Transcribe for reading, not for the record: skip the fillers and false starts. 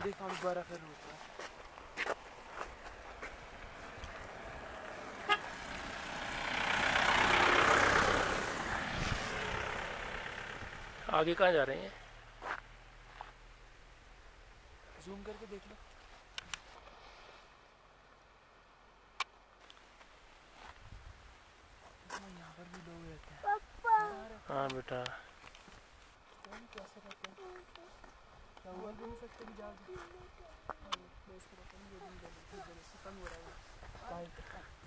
देखा दोबारा फिर होता है। आगे कहाँ जा रहे हैं? जूम करके देख लो। यहाँ पर भी लोग रहते हैं। हाँ बेटा। कैसे रहते हैं? क्या बोल भी नहीं सकते कि जाओगे।